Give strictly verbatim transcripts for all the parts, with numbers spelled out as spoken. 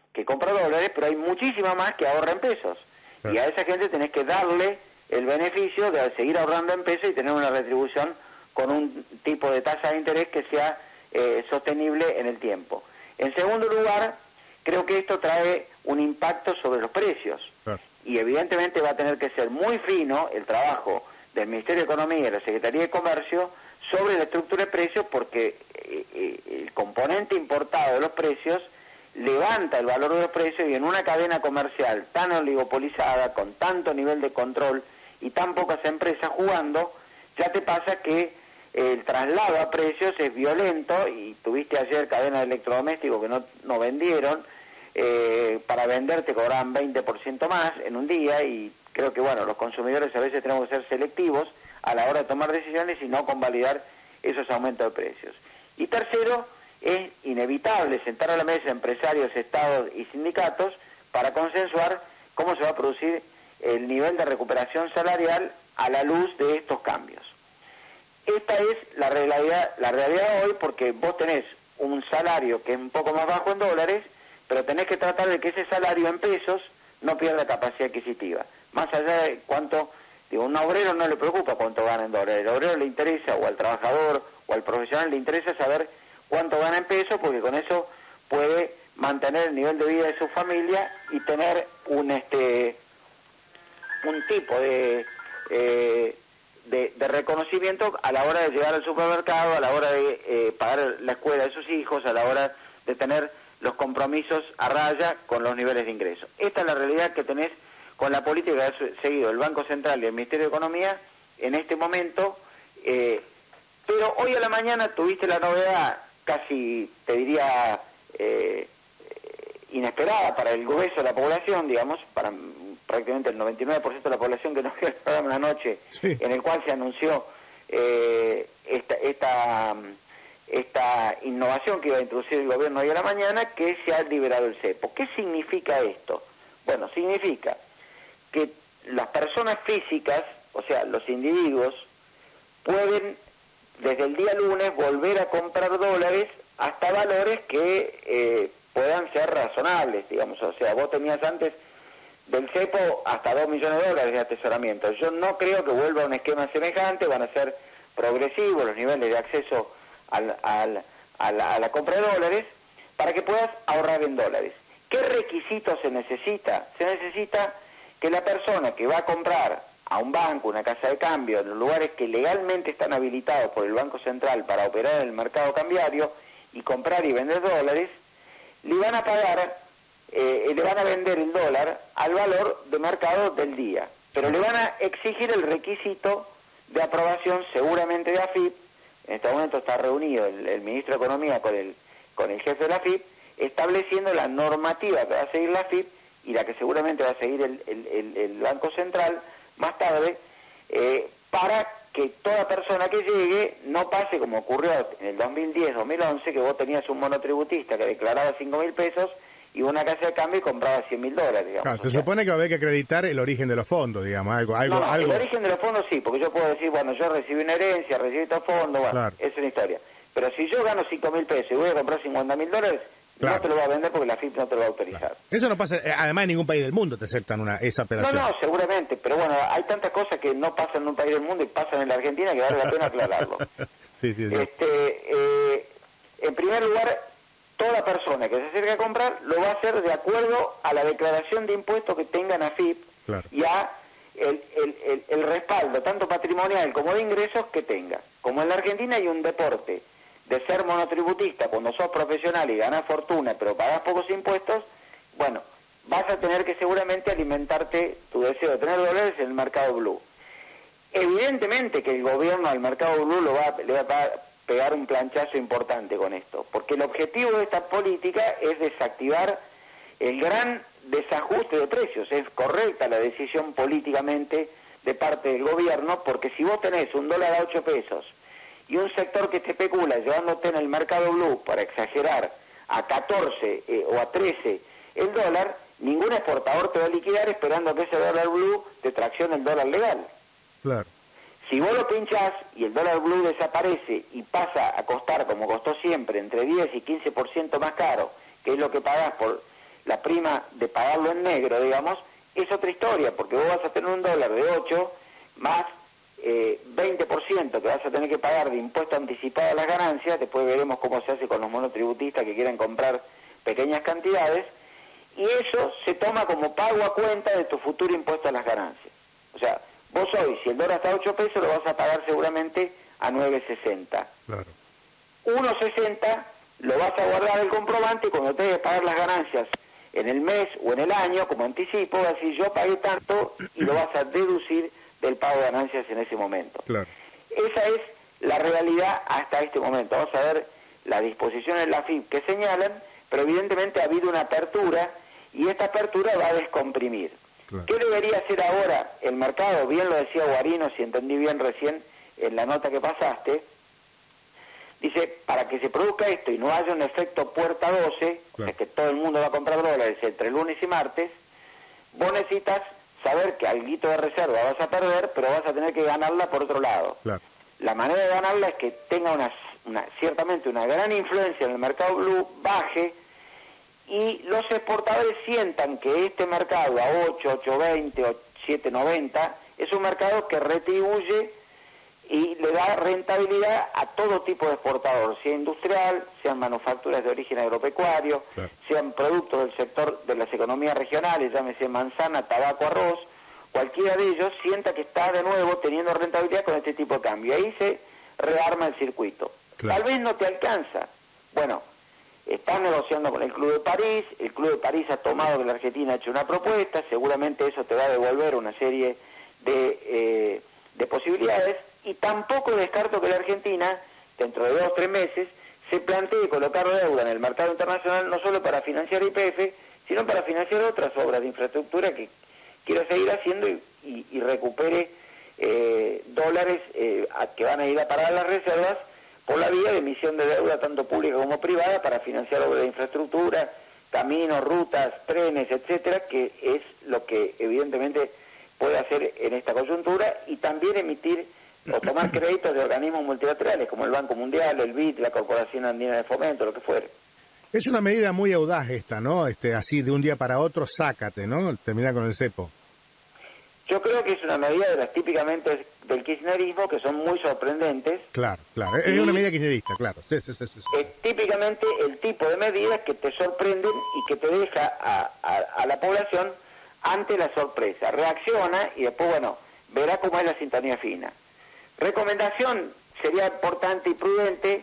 que compra dólares, pero hay muchísima más que ahorra en pesos. Claro. Y a esa gente tenés que darle el beneficio de seguir ahorrando en pesos y tener una retribución con un tipo de tasa de interés que sea eh, sostenible en el tiempo. En segundo lugar, creo que esto trae un impacto sobre los precios. Claro. Y evidentemente va a tener que ser muy fino el trabajo del Ministerio de Economía y de la Secretaría de Comercio sobre la estructura de precios, porque eh, eh, el componente importado de los precios levanta el valor de los precios, y en una cadena comercial tan oligopolizada, con tanto nivel de control y tan pocas empresas jugando, ya te pasa que el traslado a precios es violento. Y tuviste ayer cadenas de electrodomésticos que no, no vendieron, eh, para vender te cobraban veinte por ciento más en un día, y creo que bueno, los consumidores a veces tenemos que ser selectivos a la hora de tomar decisiones y no convalidar esos aumentos de precios. Y tercero, es inevitable sentar a la mesa empresarios, estados y sindicatos para consensuar cómo se va a producir el nivel de recuperación salarial a la luz de estos cambios. Esta es la realidad, la realidad hoy, porque vos tenés un salario que es un poco más bajo en dólares, pero tenés que tratar de que ese salario en pesos no pierda capacidad adquisitiva. Más allá de cuánto, digo, a un obrero no le preocupa cuánto gana en dólares, al obrero le interesa, o al trabajador o al profesional le interesa saber cuánto gana en pesos, porque con eso puede mantener el nivel de vida de su familia y tener un este un tipo de, eh, de de reconocimiento a la hora de llegar al supermercado, a la hora de eh, pagar la escuela de sus hijos, a la hora de tener los compromisos a raya con los niveles de ingreso. Esta es la realidad que tenés con la política que ha seguido el Banco Central y el Ministerio de Economía en este momento, eh, pero hoy a la mañana tuviste la novedad, casi te diría eh, inesperada para el grueso de la población, digamos, para prácticamente el noventa y nueve por ciento de la población que nos vio el programa en la noche, sí, en el cual se anunció eh, esta, esta, esta innovación que iba a introducir el gobierno hoy a la mañana, que se ha liberado el cepo. ¿Qué significa esto? Bueno, significa que las personas físicas, o sea, los individuos, pueden desde el día lunes volver a comprar dólares hasta valores que eh, puedan ser razonables, digamos. O sea, vos tenías antes del cepo hasta dos millones de dólares de atesoramiento. Yo no creo que vuelva a un esquema semejante, van a ser progresivos los niveles de acceso al, al, a, la, a la compra de dólares, para que puedas ahorrar en dólares. ¿Qué requisitos se necesita? Se necesita que la persona que va a comprar a un banco, una casa de cambio, en los lugares que legalmente están habilitados por el Banco Central para operar en el mercado cambiario y comprar y vender dólares, le van a pagar, eh, le van a vender el dólar al valor de mercado del día, pero le van a exigir el requisito de aprobación seguramente de A F I P. En este momento está reunido el, el ministro de Economía con el, con el jefe de la A F I P, estableciendo la normativa que va a seguir la A F I P y la que seguramente va a seguir el, el, el, el Banco Central más tarde, eh, para que toda persona que llegue no pase como ocurrió en el dos mil diez, dos mil once, que vos tenías un monotributista que declaraba cinco mil pesos y una casa de cambio y compraba cien mil dólares, digamos. Claro, se o sea, supone que va a haber que acreditar el origen de los fondos, digamos, algo... algo, no, no, algo... el origen de los fondos sí, porque yo puedo decir, bueno, yo recibí una herencia, recibí estos fondos, bueno, claro, es una historia. Pero si yo gano cinco mil pesos y voy a comprar cincuenta mil dólares... Claro. No te lo va a vender porque la A F I P no te lo va a autorizar. Claro. Eso no pasa, además en ningún país del mundo te aceptan una esa operación. No, no, seguramente, pero bueno, hay tantas cosas que no pasan en un país del mundo y pasan en la Argentina que vale la pena aclararlo. sí, sí, sí. Este, eh, en primer lugar, toda persona que se acerque a comprar lo va a hacer de acuerdo a la declaración de impuestos que tenga en A F I P, claro, y a el, el, el, el respaldo, tanto patrimonial como de ingresos, que tenga. Como en la Argentina hay un deporte de ser monotributista cuando sos profesional y ganás fortuna pero pagás pocos impuestos, bueno, vas a tener que seguramente alimentarte tu deseo de tener dólares en el mercado blue. Evidentemente que el gobierno al mercado blue lo va, le va a pegar un planchazo importante con esto, porque el objetivo de esta política es desactivar el gran desajuste de precios. Es correcta la decisión políticamente de parte del gobierno, porque si vos tenés un dólar a ocho pesos y un sector que te especula llevándote en el mercado blue, para exagerar, a catorce eh, o a trece el dólar, ningún exportador te va a liquidar esperando que ese dólar blue te traccione el dólar legal. Claro. Si vos lo pinchás y el dólar blue desaparece y pasa a costar, como costó siempre, entre diez y quince por ciento más caro, que es lo que pagás por la prima de pagarlo en negro, digamos, es otra historia, porque vos vas a tener un dólar de ocho más eh, veinte por ciento que vas a tener que pagar de impuesto anticipado a las ganancias. Después veremos cómo se hace con los monotributistas que quieren comprar pequeñas cantidades, y eso se toma como pago a cuenta de tu futuro impuesto a las ganancias. O sea, vos hoy, si el dólar está a ocho pesos, lo vas a pagar seguramente a nueve sesenta. Claro. uno sesenta lo vas a guardar el comprobante, y cuando tengas que pagar las ganancias en el mes o en el año, como anticipo, vas a decir, yo pagué tanto, y lo vas a deducir del pago de ganancias en ese momento. Claro. Esa es la realidad hasta este momento. Vamos a ver las disposiciones de la F I P que señalan, pero evidentemente ha habido una apertura, y esta apertura va a descomprimir. Claro. ¿Qué debería hacer ahora el mercado? Bien lo decía Guarino, si entendí bien recién en la nota que pasaste. Dice, para que se produzca esto y no haya un efecto puerta doce, claro, o sea que todo el mundo va a comprar dólares entre lunes y martes, vos necesitas saber que alguito de reserva vas a perder, pero vas a tener que ganarla por otro lado. Claro. La manera de ganarla es que tenga una, una ciertamente una gran influencia en el mercado blue, baje, y los exportadores sientan que este mercado a ocho, ocho veinte o siete noventa es un mercado que retribuye y le da rentabilidad a todo tipo de exportador, sea industrial, sean manufacturas de origen agropecuario, claro, sean productos del sector de las economías regionales, llámese manzana, tabaco, arroz, cualquiera de ellos sienta que está de nuevo teniendo rentabilidad con este tipo de cambio. Ahí se rearma el circuito. Claro. Tal vez no te alcanza. Bueno, estás negociando con el Club de París, el Club de París ha tomado que la Argentina ha hecho una propuesta, seguramente eso te va a devolver una serie de, eh, de posibilidades, y tampoco descarto que la Argentina, dentro de dos o tres meses, se plantee colocar deuda en el mercado internacional, no solo para financiar I P F, sino para financiar otras obras de infraestructura que quiero seguir haciendo, y, y, y recupere eh, dólares eh, a, que van a ir a parar a las reservas por la vía de emisión de deuda tanto pública como privada para financiar obras de infraestructura, caminos, rutas, trenes, etcétera, que es lo que evidentemente puede hacer en esta coyuntura, y también emitir o tomar créditos de organismos multilaterales como el Banco Mundial, el B I D, la Corporación Andina de Fomento, lo que fuere. Es una medida muy audaz esta, ¿no? Este, así de un día para otro, sácate, ¿no? Termina con el cepo. Yo creo que es una medida de las típicamente del kirchnerismo que son muy sorprendentes. Claro, claro. Es una medida kirchnerista, claro. Sí, sí, sí, sí. Es típicamente el tipo de medidas que te sorprenden y que te deja a, a, a la población ante la sorpresa. Reacciona y después, bueno, verá cómo es la sintonía fina. Recomendación, sería importante y prudente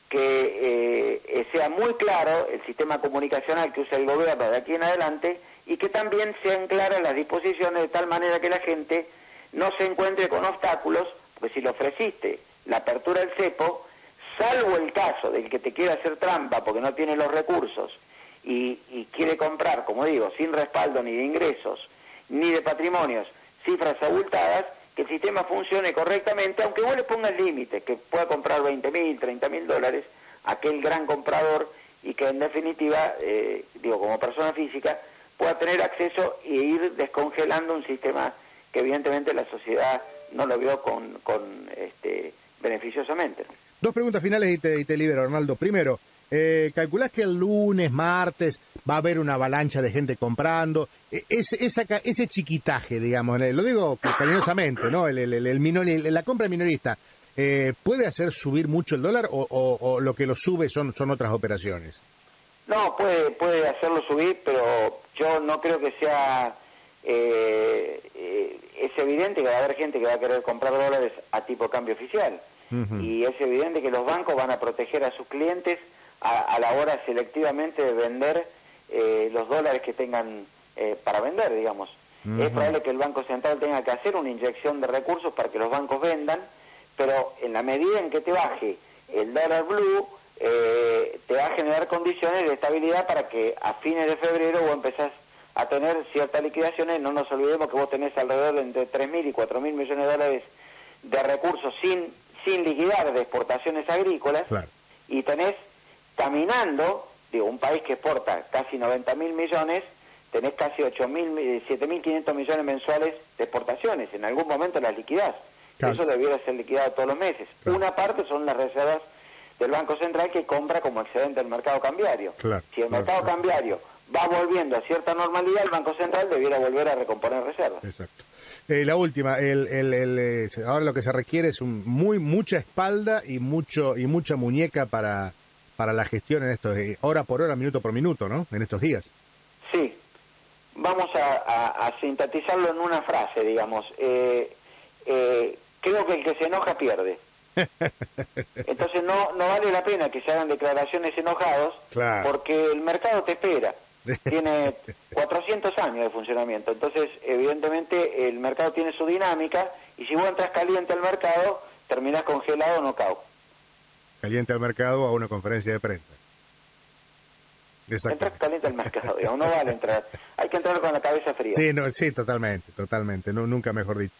que eh, sea muy claro el sistema comunicacional que usa el gobierno de aquí en adelante, y que también sean claras las disposiciones de tal manera que la gente no se encuentre con obstáculos, porque si le ofreciste la apertura del cepo, salvo el caso del que te quiera hacer trampa porque no tiene los recursos y, y quiere comprar, como digo, sin respaldo ni de ingresos ni de patrimonios, cifras abultadas, que el sistema funcione correctamente, aunque vos le pongas límites, que pueda comprar veinte mil, treinta mil dólares, aquel gran comprador, y que en definitiva, eh, digo, como persona física, pueda tener acceso e ir descongelando un sistema que evidentemente la sociedad no lo vio con, con este, beneficiosamente, ¿no? Dos preguntas finales y te, y te libero, Arnaldo. Primero, eh, ¿calculás que el lunes, martes, va a haber una avalancha de gente comprando? Ese, esa, ese chiquitaje, digamos, lo digo cariñosamente, ¿no? El, el, el minor, el, la compra minorista, eh, ¿puede hacer subir mucho el dólar o, o, o lo que lo sube son, son otras operaciones? No, puede, puede hacerlo subir, pero yo no creo que sea... Eh, eh, es evidente que va a haber gente que va a querer comprar dólares a tipo de cambio oficial. Uh-huh. Y es evidente que los bancos van a proteger a sus clientes a, a la hora selectivamente de vender eh, los dólares que tengan eh, para vender, digamos. Uh-huh. Es probable que el Banco Central tenga que hacer una inyección de recursos para que los bancos vendan, pero en la medida en que te baje el dólar blue, eh, te va a generar condiciones de estabilidad para que a fines de febrero vos empezás a tener ciertas liquidaciones. No nos olvidemos que vos tenés alrededor de entre tres mil y cuatro mil millones de dólares de recursos sin sin liquidar de exportaciones agrícolas, claro, y tenés caminando, digo, un país que exporta casi noventa mil millones, tenés casi ocho mil, siete mil quinientos millones mensuales de exportaciones. En algún momento las liquidás. Claro. Eso debiera ser liquidado todos los meses. Claro. Una parte son las reservas del Banco Central que compra como excedente del mercado cambiario. Claro. Si el mercado claro. cambiario va volviendo a cierta normalidad, el Banco Central debiera volver a recomponer reservas. Exacto. Eh, la última, el, el, el, eh, ahora lo que se requiere es un, muy mucha espalda y mucho y mucha muñeca para, para la gestión en estos, eh, hora por hora, minuto por minuto, ¿no? En estos días. Sí, vamos a, a, a sintetizarlo en una frase, digamos. Eh, eh, creo que el que se enoja pierde. Entonces no, no vale la pena que se hagan declaraciones enojados, claro, porque el mercado te espera. Tiene cuatrocientos años de funcionamiento, entonces evidentemente el mercado tiene su dinámica y si vos entras caliente al mercado, terminás congelado o knockout. Caliente al mercado a una conferencia de prensa. Entras caliente al mercado, digamos, no vale entrar, hay que entrar con la cabeza fría. Sí, no, sí, totalmente, totalmente, no, nunca mejor dicho.